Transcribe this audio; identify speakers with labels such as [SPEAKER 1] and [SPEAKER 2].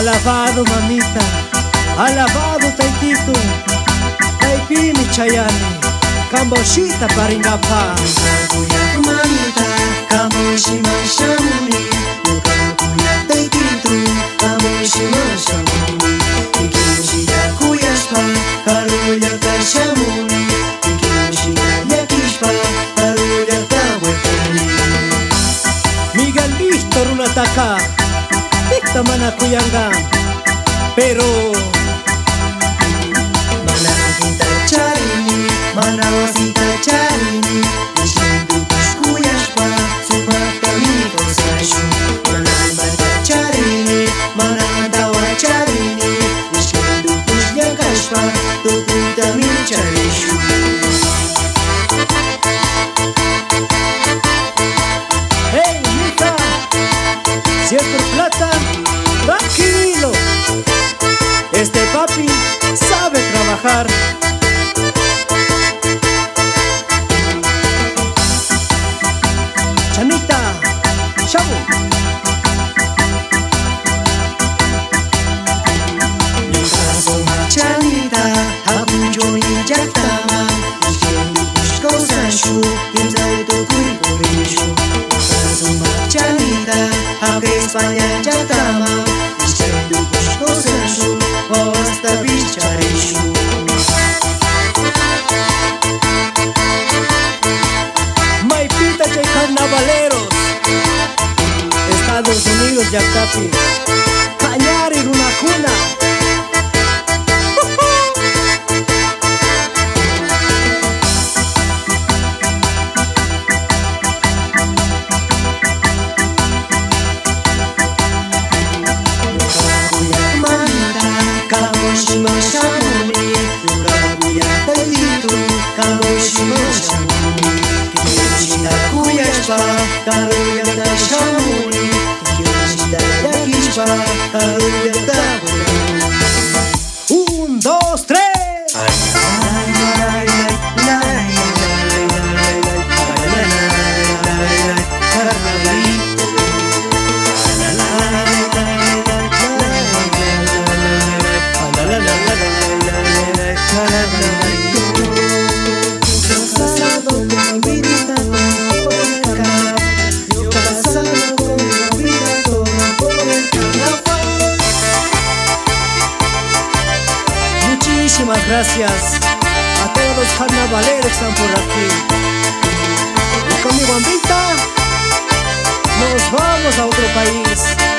[SPEAKER 1] Alabado mamita, alabado taitito, taipimi chayani, kamboshita paringapa.
[SPEAKER 2] Nukakuya mamita, kamoshima shamuni. Nukakuya taitito, kamoshima shamuni. Ikimoshita kuyashpa, karuya kashamuni. Ikimoshita yakishpa, karuya kawetani.
[SPEAKER 1] Miguel Víctor Unataka, Victor Manakuyanga, pero
[SPEAKER 2] Manawasita charini, manawasita charini. Nishindu kushkuyashpa, sumata miko sashu. Manawasita charini, manawatawa charini. Nishindu kushyakashpa, tukuta mi charishu.
[SPEAKER 1] hey hija, si es por plata, tranquilo, este papi sabe trabajar. Chanita, chavo.
[SPEAKER 2] Chanita, hapunjoni jaktama. Nishindu kushkosashu, kinzai tokui korishu. Chanita, hake España jaktama. Nishindu kushkosashu, wawasta bicharishu.
[SPEAKER 1] Maipita chay carnavaleros, Estados Unidos, Yactapi, Cañari, Runacuna.
[SPEAKER 2] Mamita, kamoshima shamuni. Nukakuya taitito, kamoshima shamuni. Ikimoshita kuyashpa, karuya kashamuni. Ikimoshita yakishpa, karuya kawetani.
[SPEAKER 1] Un, dos, tres. Muchísimas gracias a todos los carnavaleros que están por aquí. Y con mi bombita nos vamos a otro país.